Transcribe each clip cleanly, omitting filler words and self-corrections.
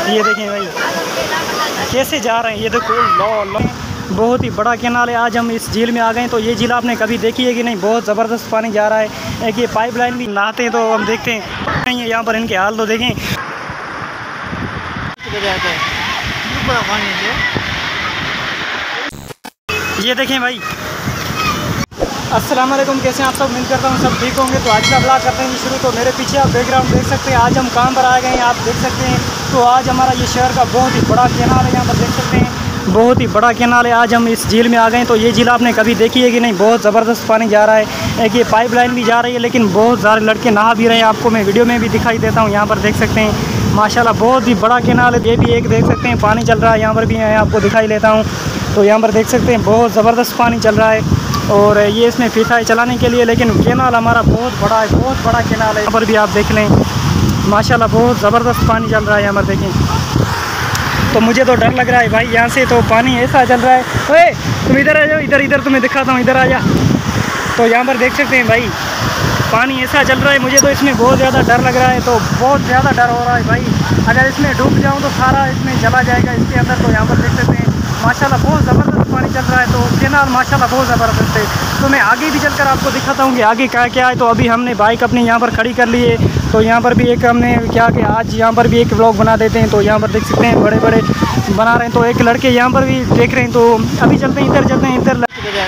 ये देखें भाई कैसे जा रहे हैं, ये देखो लो। बहुत ही बड़ा कैनाल है। आज हम इस झील में आ गए। तो ये झील आपने कभी देखी है कि नहीं? बहुत ज़बरदस्त पानी जा रहा है। एक ये पाइपलाइन भी नहाते हैं तो हम देखते हैं नहीं है यहाँ पर। इनके हाल तो देखें। ये देखें भाई। अस्सलाम वालेकुम, कैसे हैं आप सब? उम्मीद करता हूँ सब ठीक होंगे। तो आज का ब्लॉग करते हैं शुरू। तो मेरे पीछे आप बैकग्राउंड देख सकते हैं। आज हम कहाँ पर आ गए हैं आप देख सकते हैं। तो आज हमारा ये शहर का बहुत ही बड़ा कैनाल है, यहाँ पर देख सकते हैं। बहुत ही बड़ा कैनाल है। आज हम इस झील में आ गए। तो ये झील आपने कभी देखी है कि नहीं? बहुत ज़बरदस्त पानी जा रहा है। एक ये पाइपलाइन भी जा रही है, लेकिन बहुत सारे लड़के नहा भी रहे हैं। आपको मैं वीडियो में भी दिखाई देता हूँ। यहाँ पर देख सकते हैं माशाल्लाह बहुत ही बड़ा कैनाल है। ये भी एक देख सकते हैं पानी चल रहा है। यहाँ पर भी मैं आपको दिखाई लेता हूँ। तो यहाँ पर देख सकते हैं बहुत ज़बरदस्त पानी चल रहा है। और ये इसमें फीता है चलाने के लिए, लेकिन कैनाल हमारा बहुत बड़ा है, बहुत बड़ा कैनाल है। यहाँ पर भी आप देख लें माशाल्लाह बहुत ज़बरदस्त पानी चल रहा है। यहाँ पर देखें तो मुझे तो डर लग रहा है भाई। यहाँ से तो पानी ऐसा चल रहा है। ओए तुम इधर आ जाओ, इधर तुम्हें दिखाता हूँ, इधर आ जा। तो यहाँ पर देख सकते हैं भाई पानी ऐसा चल रहा है। मुझे तो इसमें बहुत ज़्यादा डर लग रहा है। तो बहुत ज़्यादा डर हो रहा है भाई। अगर इसमें डूब जाऊँ तो सारा इसमें चला जाएगा इसके अंदर। तो यहाँ पर देख सकते हैं माशाल्लाह बहुत ज़बरदस्त पानी चल रहा है। तो कैनाल माशाल्लाह बहुत ज़बरदस्त है। तो मैं आगे भी चलकर आपको दिखाता हूँ कि आगे क्या क्या है। तो अभी हमने बाइक अपनी यहाँ पर खड़ी कर ली है। तो यहाँ पर भी एक हमने क्या कि आज यहाँ पर भी एक व्लॉग बना देते हैं। तो यहाँ पर देख सकते हैं बड़े बड़े बना रहे हैं। तो एक लड़के यहाँ पर भी देख रहे हैं। तो अभी चलते हैं, इधर चलते हैं, इधर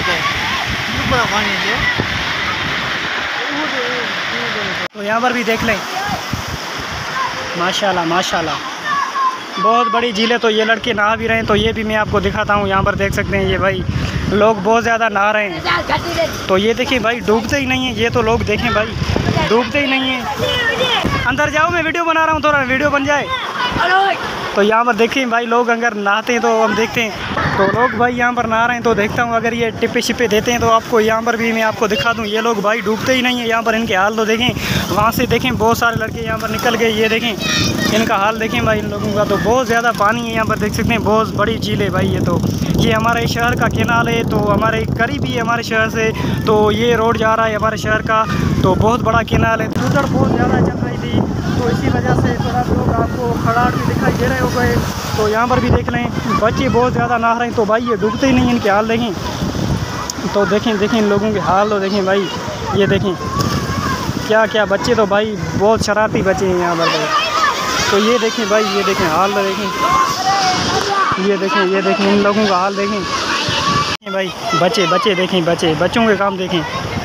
तो यहाँ पर भी देख लें माशाल्लाह माशाल्लाह बहुत बड़ी झील है। तो ये लड़के नहा भी रहे हैं। तो ये भी मैं आपको दिखाता हूँ। यहाँ पर देख सकते हैं ये भाई लोग बहुत ज़्यादा नहा रहे हैं। तो ये देखिए भाई डूबते ही नहीं है ये। तो लोग देखें भाई डूबते ही नहीं है। अंदर जाओ, मैं वीडियो बना रहा हूँ, थोड़ा वीडियो बन जाए। तो यहाँ पर देखिए भाई लोग अगर नहाते हैं तो हम देखते हैं। तो लोग भाई यहाँ पर नहा रहे हैं। तो देखता हूँ अगर ये टिप्पे शिप्पे देते हैं तो आपको यहाँ पर भी मैं आपको दिखा दूँ। ये लोग भाई डूबते ही नहीं है। यहाँ पर इनके हाल तो देखें। वहाँ से देखें बहुत सारे लड़के यहाँ पर निकल गए। ये देखें इनका हाल देखें भाई इन लोगों का। तो बहुत ज़्यादा पानी है यहाँ पर देख सकते हैं। बहुत बड़ी झील है भाई ये। तो ये हमारे शहर का कैनाल है। तो हमारे करीब ही है हमारे शहर से। तो ये रोड जा रहा है हमारे शहर का। तो बहुत बड़ा कैनाल है। उधर बहुत ज़्यादा चल रही थी तो इसी वजह से थोड़ा लोग आपको खड़ाड़ भी दिखाई दे रहे हो गए। तो यहाँ पर भी देख लें बच्चे बहुत ज़्यादा नहा रहे हैं। तो भाई ये डूबते ही नहीं, इनके हाल देखें। तो देखें इन लोगों के हाल तो देखें भाई। ये देखें क्या क्या बच्चे तो भाई बहुत शरारती बच्चे हैं यहाँ पर। तो ये देखें भाई, ये देखें हाल तो देखें। ये देखें इन लोगों का हाल देखें भाई। बच्चे देखें बच्चों के काम देखें।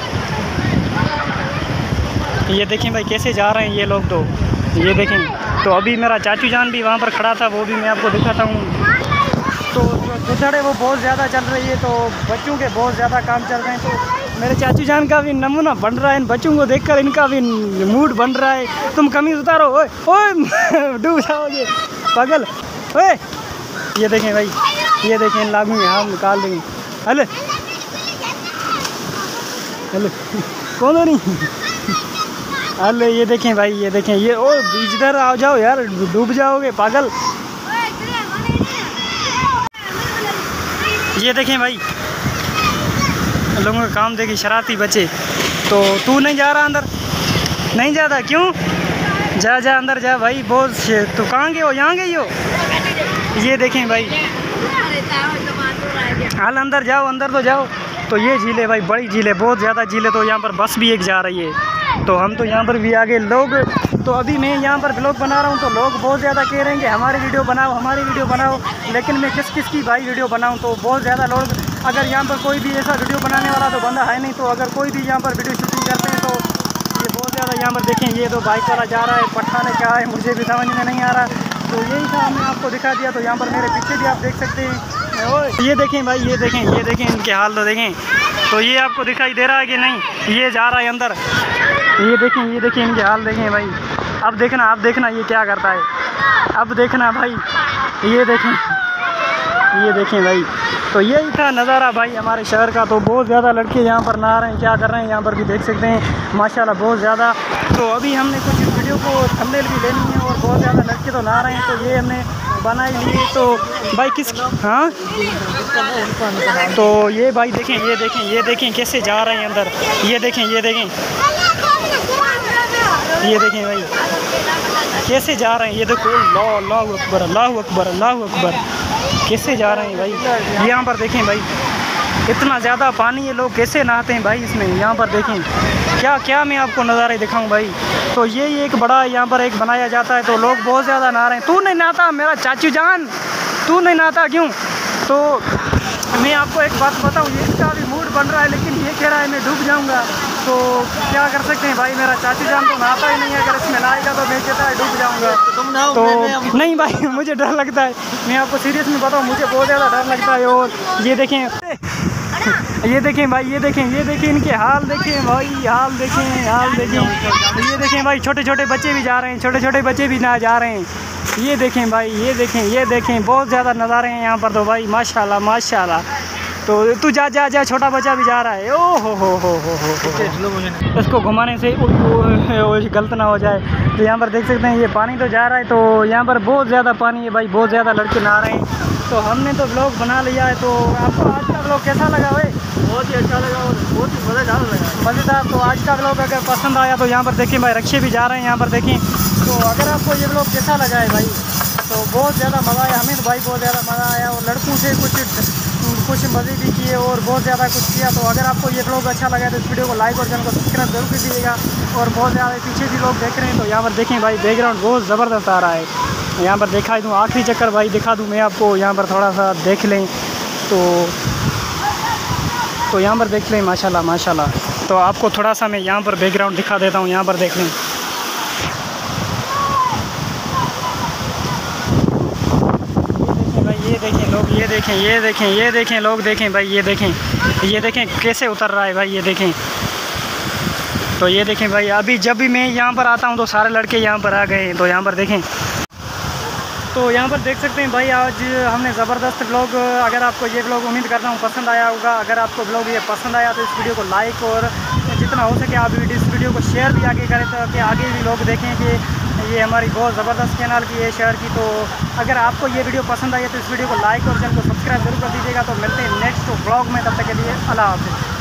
ये देखें भाई कैसे जा रहे हैं ये लोग। तो ये देखें। तो अभी मेरा चाचू जान भी वहाँ पर खड़ा था, वो भी मैं आपको दिखाता हूँ। तो जो दुधड़ है वो बहुत ज़्यादा चल रही है। तो बच्चों के बहुत ज़्यादा काम चल रहे हैं। तो मेरे चाचू जान का भी नमूना बन रहा है। इन बच्चों को देखकर इनका भी मूड बन रहा है। तुम कमीज उतारो, ओए ओए डूब जाओगे पागल, ओए। ये देखें भाई, ये देखें इन लागू में हम निकाल देंगे। हेलो हेलो कौन हो नहीं। अरे ये देखें भाई, ये देखें ये। ओ इधर आ जाओ यार, डूब जाओगे पागल। ये देखें भाई लोगों का काम देखें, शरारती बच्चे। तो तू नहीं जा रहा अंदर? नहीं जाता क्यों? जा अंदर जा भाई। बहुत तो कहाँ गए हो? यहाँ गई हो? ये देखें भाई हाल अंदर जाओ, अंदर तो जाओ। तो ये झील है भाई, बड़ी झील है, बहुत ज़्यादा झील है। तो यहाँ पर बस भी एक जा रही है। तो हम तो यहाँ पर भी आगे लोग। तो अभी मैं यहाँ पर व्लॉग बना रहा हूँ। तो लोग बहुत ज़्यादा कह रहे हैं कि हमारी वीडियो बनाओ। लेकिन मैं किस की भाई वीडियो बनाऊँ? तो बहुत ज़्यादा लोग अगर यहाँ पर कोई भी ऐसा वीडियो बनाने वाला तो बंदा है नहीं। तो अगर कोई भी यहाँ पर वीडियो शूटिंग करते हैं तो ये बहुत ज़्यादा यहाँ पर देखें। ये तो बाइक वाला जा रहा है, पठान है क्या है मुझे भी समझ में नहीं आ रहा। तो यही था, हमने आपको दिखा दिया। तो यहाँ पर मेरे पीछे भी आप देख सकते हैं। ये देखें भाई, ये देखें इनके हाल तो देखें। तो ये आपको दिखाई दे रहा है कि नहीं? ये जा रहा है अंदर। ये देखें इनके हाल देखें भाई। अब देखना ये क्या करता है। अब देखना भाई, ये देखें भाई। तो यही था नज़ारा भाई हमारे शहर का। तो बहुत ज़्यादा लड़के यहाँ पर नहा रहे हैं, क्या कर रहे हैं यहाँ पर भी देख सकते हैं माशाल्लाह बहुत ज़्यादा। तो अभी हमने कुछ वीडियो को थंबनेल भी लेनी है और बहुत ज़्यादा लड़के तो नहा रहे हैं। तो ये हमने बनाई लिए। तो भाई किस हाँ तो ये भाई देखें, ये देखें कैसे जा रहे हैं अंदर। ये देखें भाई कैसे जा रहे हैं, ये देखो अल्लाह अकबर अल्लाह अकबर अल्लाह अकबर, कैसे जा रहे हैं भाई। यहाँ पर देखें भाई, इतना ज़्यादा पानी है, लोग कैसे नहाते हैं भाई इसमें। यहाँ पर देखें क्या क्या मैं आपको नज़ारे दिखाऊं भाई। तो ये एक बड़ा यहाँ पर एक बनाया जाता है, तो लोग बहुत ज़्यादा नहा रहे हैं। तू नहीं नहाता मेरा चाचू जान, तू नहीं नहाता क्यों? तो मैं आपको एक बात बताऊं, ये इसका भी मूड बन रहा है, लेकिन ये कह रहा है मैं डूब जाऊंगा। तो क्या कर सकते हैं भाई, मेरा चाचू जान तो नहाता ही नहीं है, अगर इसमें नहाएगा तो मैं कहता है डूब जाऊंगा। तो नहीं भाई, मुझे डर लगता है, मैं आपको सीरियस में बताऊं, मुझे बहुत ज़्यादा डर लगता है। और ये देखें, ये देखें भाई, ये देखें इनके हाल देखें भाई, हाल देखें। ये देखें भाई, छोटे छोटे बच्चे भी जा रहे हैं, छोटे छोटे बच्चे भी ना जा रहे हैं। ये देखें भाई, ये देखें बहुत ज़्यादा नज़ारे हैं यहाँ पर। तो भाई माशाल्लाह माशाल्लाह। तो तू जा जा जा, छोटा बच्चा भी जा रहा है। ओ हो इसको घुमाने से गलत ना हो जाए। तो यहाँ पर देख सकते हैं, ये पानी तो जा रहा है, तो यहाँ पर बहुत ज़्यादा पानी है भाई, बहुत ज़्यादा लड़के नहा रहे हैं। तो हमने तो ब्लॉग बना लिया है। तो आपको आज का ब्लॉग कैसा लगा भाई? बहुत ही अच्छा लगा और बहुत ही मज़ेदार। तो आज का ब्लॉग अगर पसंद आया तो यहाँ पर देखें भाई, रक्षे भी जा रहे हैं यहाँ पर देखें। तो अगर आपको ये ब्लॉग कैसा लगा है भाई, तो बहुत ज़्यादा मज़ा आया हमें, तो भाई बहुत ज़्यादा मज़ा आया। और लड़कों से कुछ मज़े भी किए और बहुत ज़्यादा कुछ किया। तो अगर आपको ये ब्लॉग अच्छा लगा तो इस वीडियो को लाइक और चैनल को सब्सक्राइब जरूर कर दीजिएगा। और बहुत ज़्यादा पीछे भी लोग देख रहे हैं, तो यहाँ पर देखें भाई, बैकग्राउंड बहुत ज़बरदस्त आ रहा है। यहाँ पर दिखा दूँ, आखिरी चक्कर भाई दिखा दूँ मैं आपको, यहाँ पर थोड़ा सा देख लें। तो यहाँ पर देख लें माशाल्लाह माशाल्लाह। तो आपको थोड़ा सा मैं यहाँ पर बैकग्राउंड दिखा देता हूँ, यहाँ पर देख लें। ये देखें लोग, ये देखें लोग, देखें भाई, ये देखें कैसे उतर रहा है भाई, ये देखें। तो ये देखें भाई, अभी जब भी मैं यहाँ पर आता हूँ तो सारे लड़के यहाँ पर आ गए हैं। तो यहाँ पर देखें, तो यहाँ पर देख सकते हैं भाई, आज हमने ज़बरदस्त ब्लॉग, अगर आपको ये ब्लॉग उम्मीद करता हूँ पसंद आया होगा। अगर आपको ब्लॉग ये पसंद आया तो इस वीडियो को लाइक और जितना हो सके आप इस वीडियो को शेयर भी आगे करें, ताकि आगे भी लोग देखें कि ये हमारी बहुत ज़बरदस्त चैनल की है, शहर की। तो अगर आपको ये वीडियो पसंद आई है तो इस वीडियो को लाइक और चैनल को सब्सक्राइब जरूर कर दीजिएगा। तो मिलते हैं नेक्स्ट ब्लॉग में, तब तक के लिए अल्लाह हाफ़िज़।